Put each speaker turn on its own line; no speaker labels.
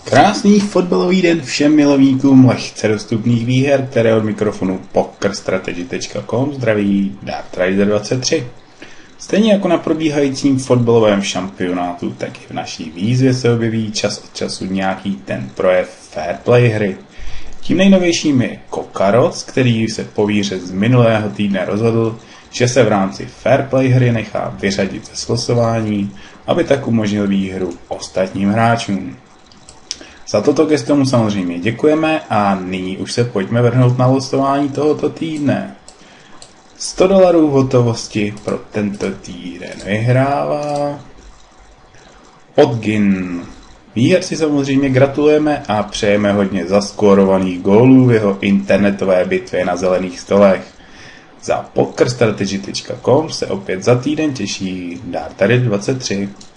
Krásný fotbalový den všem milovníkům lehce dostupných výher, které od mikrofonu pokerstrategy.com zdraví Dart Rider 23. Stejně jako na probíhajícím fotbalovém šampionátu, tak i v naší výzvě se objeví čas od času nějaký ten projev fair play hry. Tím nejnovějším je Kokaroc, který se po výhře z minulého týdne rozhodl, že se v rámci fair play hry nechá vyřadit ze slosování, aby tak umožnil výhru ostatním hráčům. Za toto gesto mu samozřejmě děkujeme a nyní už se pojďme vrhnout na losování tohoto týdne. $100 hotovosti pro tento týden vyhrává Odgin. Výherci samozřejmě gratulujeme a přejeme hodně zaskórovaných gólů v jeho internetové bitvě na zelených stolech. Za pokerstrategy.com se opět za týden těší Dart Rider 23.